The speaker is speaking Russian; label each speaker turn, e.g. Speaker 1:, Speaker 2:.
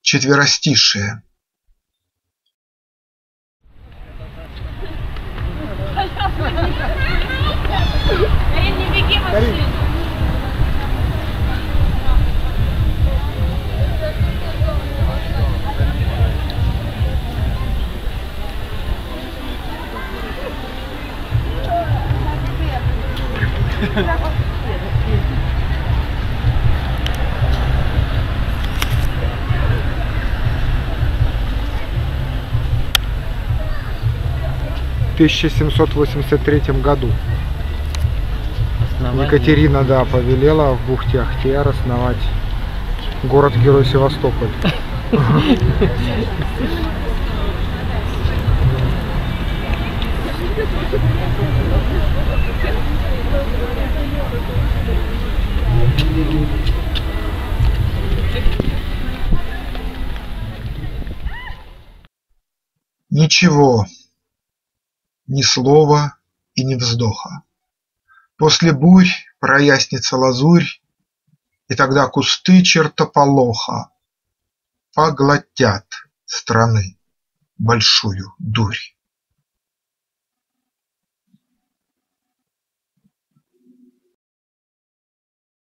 Speaker 1: Четверостишие.
Speaker 2: Карин, не беги, Максим!
Speaker 3: В 1783 году Екатерина, да, повелела в бухте Ахтиар основать город-герой Севастополь.
Speaker 1: Ничего, ни слова и ни вздоха. После бурь прояснится лазурь, и тогда кусты чертополоха поглотят страны большую дурь.